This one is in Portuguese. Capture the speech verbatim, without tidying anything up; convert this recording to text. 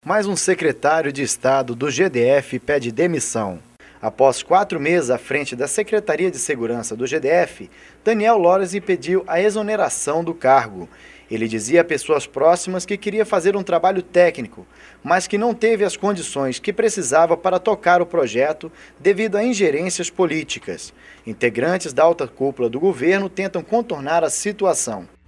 Mais um secretário de Estado do G D F pede demissão. Após quatro meses à frente da Secretaria de Segurança do G D F, Daniel Loresi pediu a exoneração do cargo. Ele dizia a pessoas próximas que queria fazer um trabalho técnico, mas que não teve as condições que precisava para tocar o projeto devido a ingerências políticas. Integrantes da alta cúpula do governo tentam contornar a situação.